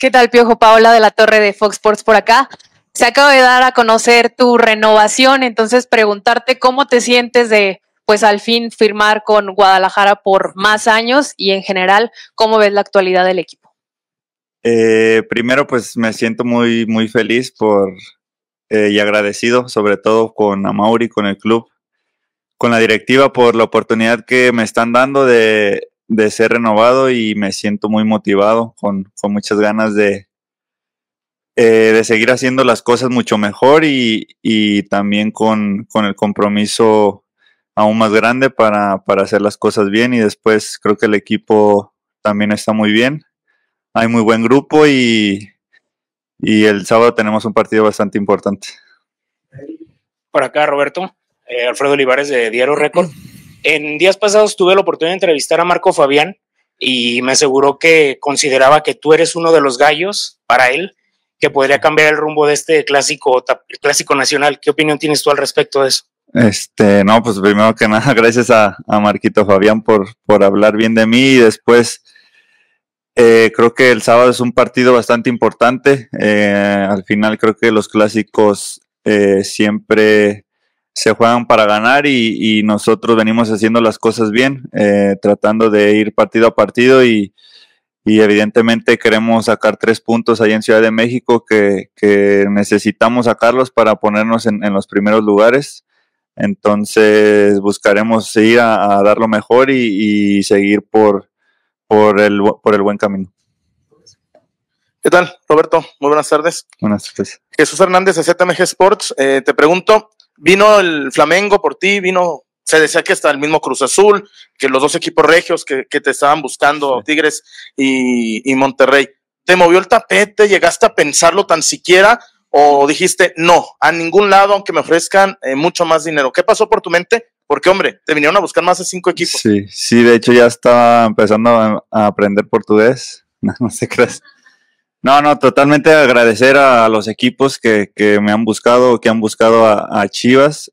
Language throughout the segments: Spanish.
¿Qué tal, Piojo? Paola de la Torre de Fox Sports por acá. Se acaba de dar a conocer tu renovación, entonces preguntarte cómo te sientes de, pues al fin firmar con Guadalajara por más años y en general, ¿cómo ves la actualidad del equipo? Primero, pues me siento muy, muy feliz y agradecido, sobre todo con Amaury, con el club, con la directiva por la oportunidad que me están dando de ser renovado y me siento muy motivado, con muchas ganas de seguir haciendo las cosas mucho mejor y también con el compromiso aún más grande para hacer las cosas bien y después creo que el equipo también está muy bien. Hay muy buen grupo y el sábado tenemos un partido bastante importante. Por acá, Roberto, Alfredo Olivares de Diario Récord. En días pasados tuve la oportunidad de entrevistar a Marco Fabián y me aseguró que consideraba que tú eres uno de los gallos para él, que podría cambiar el rumbo de este clásico nacional. ¿Qué opinión tienes tú al respecto de eso? No, pues primero que nada, gracias a Marquito Fabián por hablar bien de mí y después creo que el sábado es un partido bastante importante. Al final creo que los clásicos siempre se juegan para ganar y nosotros venimos haciendo las cosas bien, tratando de ir partido a partido y evidentemente queremos sacar 3 puntos ahí en Ciudad de México que necesitamos sacarlos para ponernos en los primeros lugares. Entonces buscaremos ir a dar lo mejor y seguir por el buen camino. ¿Qué tal, Roberto? Muy buenas tardes. Buenas tardes. Jesús Hernández de ZMG Sports. Te pregunto, vino el Flamengo por ti, se decía que hasta el mismo Cruz Azul, que los dos equipos regios que te estaban buscando, sí. Tigres y Monterrey. ¿Te movió el tapete? ¿Llegaste a pensarlo tan siquiera? ¿O dijiste, no, a ningún lado, aunque me ofrezcan mucho más dinero? ¿Qué pasó por tu mente? Porque, hombre, te vinieron a buscar más de 5 equipos. Sí, de hecho ya estaba empezando a aprender portugués. No sé qué crees. No, totalmente agradecer a los equipos que me han buscado, que han buscado a Chivas.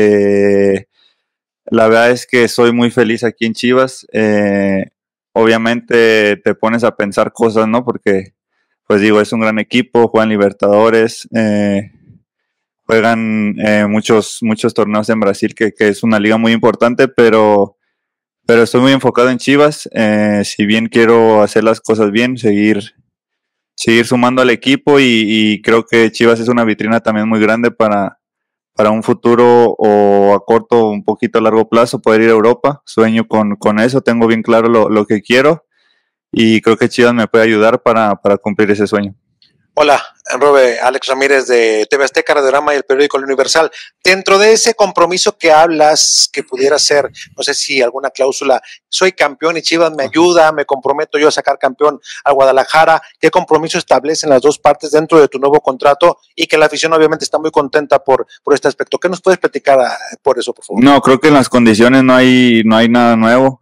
La verdad es que soy muy feliz aquí en Chivas. Obviamente te pones a pensar cosas, ¿no? Porque, pues digo, es un gran equipo, juegan Libertadores, juegan muchos torneos en Brasil, que es una liga muy importante, pero estoy muy enfocado en Chivas. Si bien quiero hacer las cosas bien, seguir sumando al equipo y creo que Chivas es una vitrina también muy grande para un futuro o a corto, un poquito a largo plazo, poder ir a Europa. Sueño con eso, tengo bien claro lo que quiero y creo que Chivas me puede ayudar para cumplir ese sueño. Hola, Alex Ramírez de TV Azteca, Radiorama y el periódico El Universal. Dentro de ese compromiso que hablas, que pudiera ser, no sé si alguna cláusula, soy campeón y Chivas me ayuda, me comprometo yo a sacar campeón a Guadalajara, ¿qué compromiso establecen las dos partes dentro de tu nuevo contrato? Y que la afición obviamente está muy contenta por este aspecto. ¿Qué nos puedes platicar por eso, por favor? No, creo que en las condiciones no hay nada nuevo.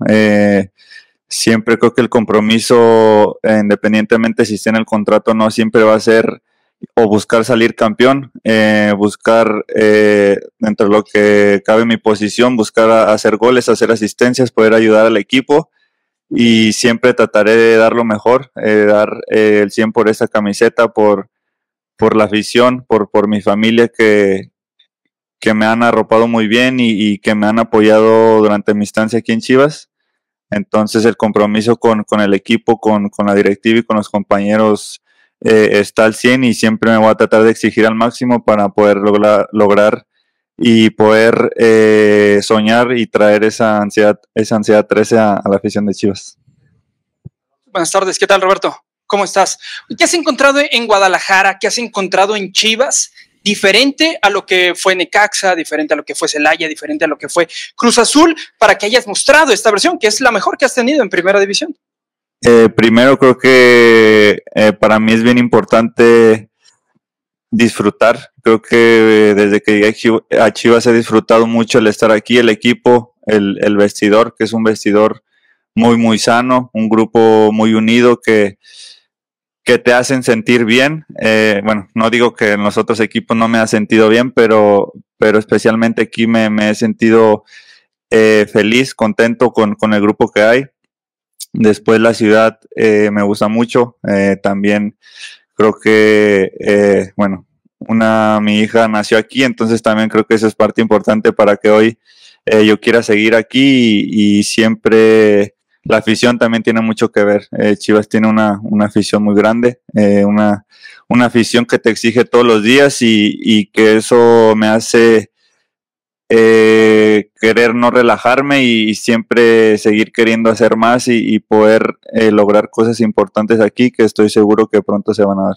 Siempre creo que el compromiso, independientemente si esté en el contrato o no, siempre va a ser o buscar salir campeón, buscar dentro de lo que cabe mi posición, buscar hacer goles, hacer asistencias, poder ayudar al equipo y siempre trataré de dar lo mejor, dar el 100 por esa camiseta, por la afición, por mi familia que me han arropado muy bien y que me han apoyado durante mi estancia aquí en Chivas. Entonces el compromiso con el equipo, con la directiva y con los compañeros está al 100 y siempre me voy a tratar de exigir al máximo para poder lograr y poder soñar y traer esa ansiedad 13 a la afición de Chivas. Buenas tardes, ¿qué tal, Roberto? ¿Cómo estás? ¿Qué has encontrado en Guadalajara? ¿Qué has encontrado en Chivas? Diferente a lo que fue Necaxa, diferente a lo que fue Celaya, diferente a lo que fue Cruz Azul, para que hayas mostrado esta versión, que es la mejor que has tenido en Primera División. Primero creo que para mí es bien importante disfrutar. Creo que desde que llegué a Chivas he disfrutado mucho el estar aquí, el equipo, el vestidor, que es un vestidor muy, muy sano, un grupo muy unido que te hacen sentir bien. Bueno, no digo que en los otros equipos no me ha sentido bien, pero especialmente aquí me he sentido feliz, contento con el grupo que hay. Después la ciudad me gusta mucho. También creo que, bueno, mi hija nació aquí, entonces también creo que eso es parte importante para que hoy yo quiera seguir aquí y siempre la afición también tiene mucho que ver. Chivas tiene una afición muy grande, una afición que te exige todos los días y que eso me hace querer no relajarme y siempre seguir queriendo hacer más y poder lograr cosas importantes aquí que estoy seguro que pronto se van a dar.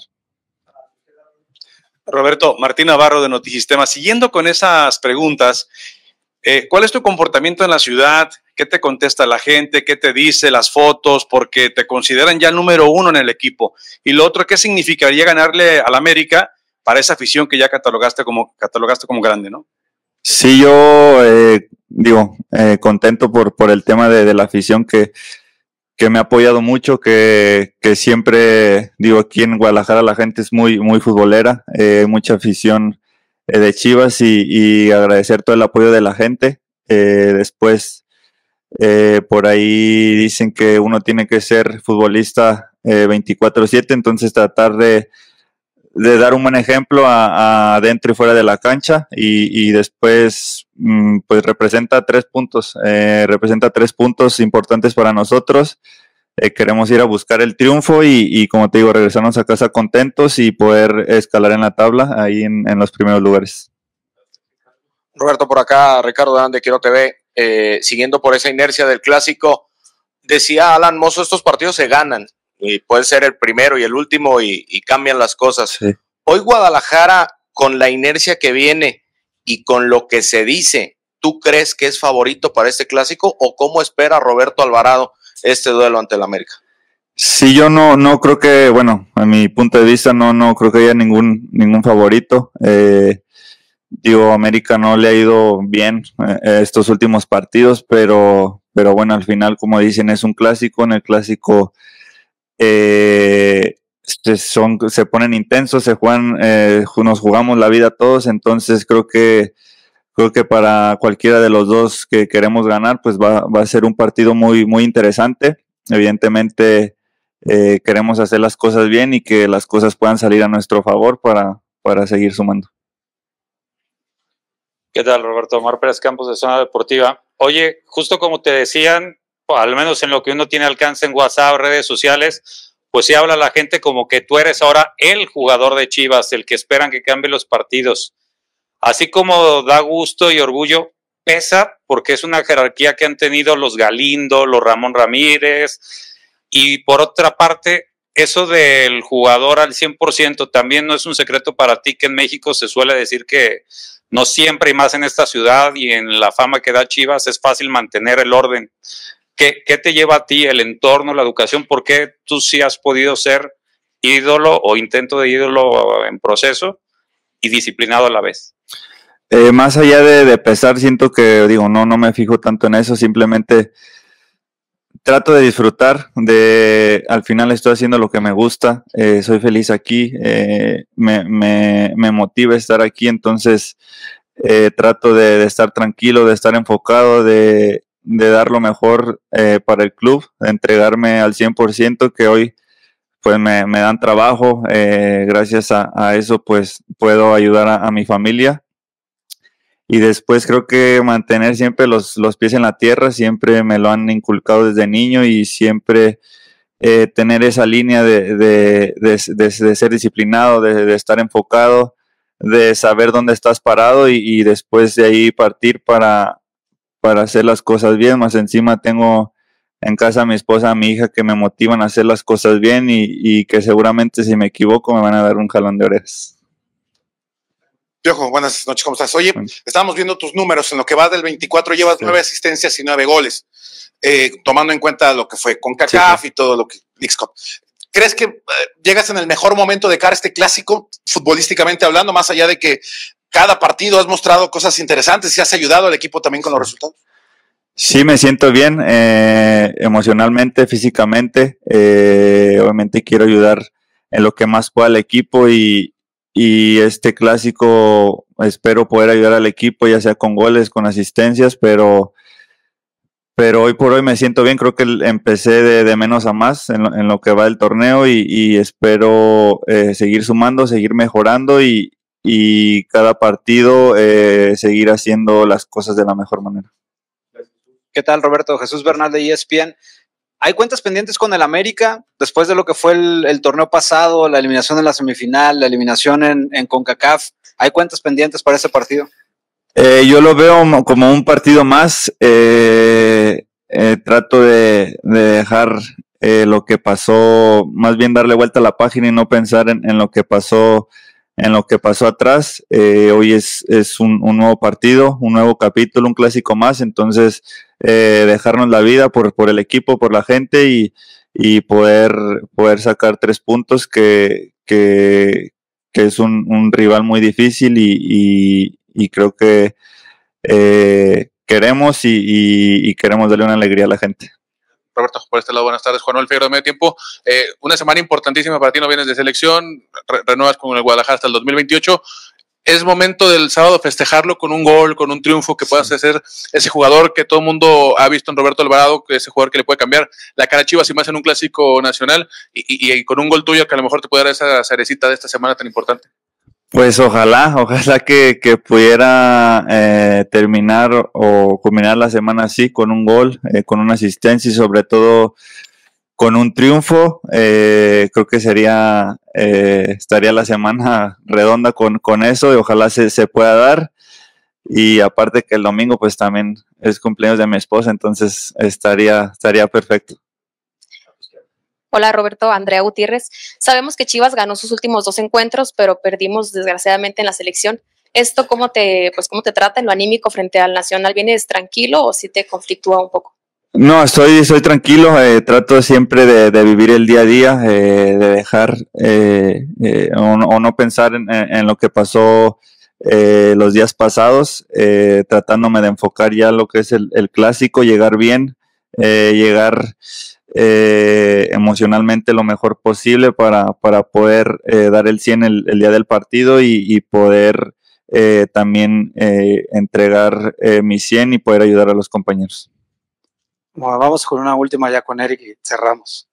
Roberto, Martín Navarro de Notisistema, siguiendo con esas preguntas, ¿cuál es tu comportamiento en la ciudad? ¿Qué te contesta la gente? ¿Qué te dice las fotos? Porque te consideran ya el número 1 en el equipo. Y lo otro, ¿qué significaría ganarle al América para esa afición que ya catalogaste como grande, ¿no? Sí, yo contento por el tema de la afición que me ha apoyado mucho, que siempre, aquí en Guadalajara la gente es muy, muy futbolera, mucha afición de Chivas y agradecer todo el apoyo de la gente. Después, por ahí dicen que uno tiene que ser futbolista 24/7, entonces tratar de dar un buen ejemplo adentro y fuera de la cancha y después pues representa 3 puntos, importantes para nosotros. Queremos ir a buscar el triunfo y como te digo, regresarnos a casa contentos y poder escalar en la tabla ahí en los primeros lugares. Roberto, por acá, Ricardo Durán de Quiero TV, siguiendo por esa inercia del clásico, decía Alan Mozo, estos partidos se ganan. Y puede ser el primero y el último y cambian las cosas. Sí. Hoy Guadalajara, con la inercia que viene y con lo que se dice, ¿tú crees que es favorito para este clásico o cómo espera Roberto Alvarado este duelo ante el América? Sí, yo no creo que, bueno, a mi punto de vista no creo que haya ningún favorito. América no le ha ido bien estos últimos partidos, pero bueno, al final, como dicen, es un clásico. En el clásico se ponen intensos, se juegan, nos jugamos la vida todos, entonces creo que para cualquiera de los dos que queremos ganar, pues va a ser un partido muy, muy interesante. Evidentemente queremos hacer las cosas bien y que las cosas puedan salir a nuestro favor para seguir sumando. ¿Qué tal, Roberto? Omar Pérez Campos de Zona Deportiva. Oye, justo como te decían, al menos en lo que uno tiene alcance en WhatsApp, redes sociales, pues sí habla la gente como que tú eres ahora el jugador de Chivas, el que esperan que cambie los partidos. Así como da gusto y orgullo, pesa porque es una jerarquía que han tenido los Galindo, los Ramón Ramírez, y por otra parte, eso del jugador al 100% también no es un secreto para ti, que en México se suele decir que no siempre, y más en esta ciudad y en la fama que da Chivas, es fácil mantener el orden. ¿Qué te lleva a ti el entorno, la educación? ¿Por qué tú sí has podido ser ídolo o intento de ídolo en proceso y disciplinado a la vez? Más allá de pesar, siento que, no me fijo tanto en eso, simplemente trato de disfrutar, al final estoy haciendo lo que me gusta, soy feliz aquí, me motiva estar aquí, entonces trato de estar tranquilo, de estar enfocado, de dar lo mejor para el club, de entregarme al 100%, que hoy pues me dan trabajo, gracias a eso pues puedo ayudar a mi familia. Y después creo que mantener siempre los pies en la tierra, siempre me lo han inculcado desde niño y siempre tener esa línea de ser disciplinado, de estar enfocado, de saber dónde estás parado y después de ahí partir para hacer las cosas bien. Más encima tengo en casa a mi esposa, a mi hija que me motivan a hacer las cosas bien y que seguramente si me equivoco me van a dar un jalón de orejas. Piojo, buenas noches, ¿cómo estás? Oye, estábamos viendo tus números, en lo que va del 24 llevas 9 asistencias y 9 goles, tomando en cuenta lo que fue CONCACAF y todo lo que Leagues Cup. ¿Crees que llegas en el mejor momento de cara a este clásico, futbolísticamente hablando, más allá de que cada partido has mostrado cosas interesantes y has ayudado al equipo también con los resultados? Sí, me siento bien, emocionalmente, físicamente, obviamente quiero ayudar en lo que más pueda al equipo y este clásico espero poder ayudar al equipo, ya sea con goles, con asistencias, pero pero hoy por hoy me siento bien. Creo que empecé de menos a más en lo que va del torneo y espero seguir sumando, seguir mejorando y cada partido seguir haciendo las cosas de la mejor manera. ¿Qué tal, Roberto? Jesús Bernal de ESPN. ¿Hay cuentas pendientes con el América después de lo que fue el torneo pasado, la eliminación en la semifinal, la eliminación en CONCACAF? ¿Hay cuentas pendientes para ese partido? Yo lo veo como un partido más. Trato de dejar lo que pasó, más bien darle vuelta a la página y no pensar en lo que pasó atrás. Hoy es un nuevo partido, un nuevo capítulo, un clásico más. Entonces, dejarnos la vida por el equipo, por la gente y poder sacar 3 puntos que es un rival muy difícil y creo que queremos y queremos darle una alegría a la gente. Roberto, por este lado, buenas tardes. Juan Manuel Figueroa, Medio Tiempo. Una semana importantísima para ti, no vienes de selección, renuevas con el Guadalajara hasta el 2028. Es momento del sábado festejarlo con un gol, con un triunfo, que puedas ser ese jugador que todo el mundo ha visto en Roberto Alvarado, que ese jugador que le puede cambiar la cara a Chivas y más en un clásico nacional, y con un gol tuyo que a lo mejor te puede dar esa cerecita de esta semana tan importante. Pues ojalá que pudiera terminar o culminar la semana así, con un gol, con una asistencia y sobre todo con un triunfo. Creo que estaría la semana redonda con eso y ojalá se pueda dar. Y aparte que el domingo pues también es cumpleaños de mi esposa, entonces estaría perfecto. Hola Roberto, Andrea Gutiérrez. Sabemos que Chivas ganó sus últimos 2 encuentros, pero perdimos desgraciadamente en la selección. ¿Esto cómo te trata en lo anímico frente al Nacional? ¿Vienes tranquilo o sí te conflictúa un poco? No, estoy tranquilo. Trato siempre de vivir el día a día, de dejar o no pensar en lo que pasó los días pasados, tratándome de enfocar ya lo que es el clásico, llegar bien, llegar emocionalmente lo mejor posible para poder dar el 100 el día del partido y poder también entregar mi 100 y poder ayudar a los compañeros. Bueno, vamos con una última ya con Eric y cerramos.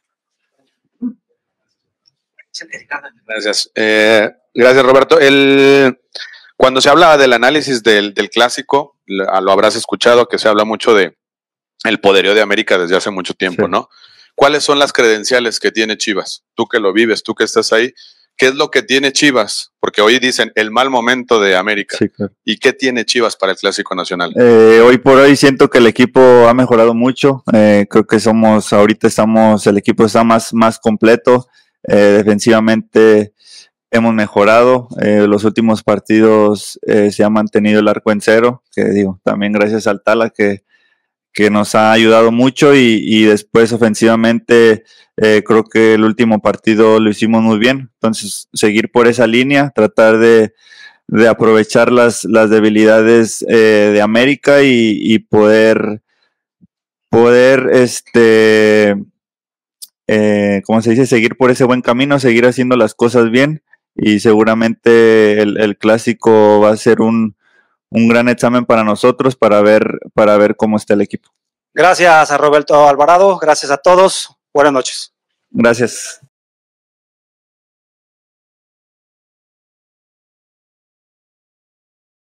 Gracias. Gracias, Roberto. Cuando se habla del análisis del clásico, lo habrás escuchado, que se habla mucho de el poderío de América desde hace mucho tiempo, sí, ¿no? ¿Cuáles son las credenciales que tiene Chivas? Tú que lo vives, tú que estás ahí, ¿qué es lo que tiene Chivas? Porque hoy dicen el mal momento de América. Sí, claro. ¿Y qué tiene Chivas para el Clásico Nacional? Hoy por hoy siento que el equipo ha mejorado mucho. Creo que el equipo está más completo. Defensivamente hemos mejorado. Los últimos partidos se ha mantenido el arco en 0, que digo, también gracias al Tala que nos ha ayudado mucho y después ofensivamente creo que el último partido lo hicimos muy bien. Entonces seguir por esa línea, tratar de aprovechar las debilidades de América y poder ¿cómo se dice? Seguir por ese buen camino, seguir haciendo las cosas bien y seguramente el clásico va a ser un gran examen para nosotros para ver cómo está el equipo. Gracias a Roberto Alvarado, gracias a todos, buenas noches. Gracias.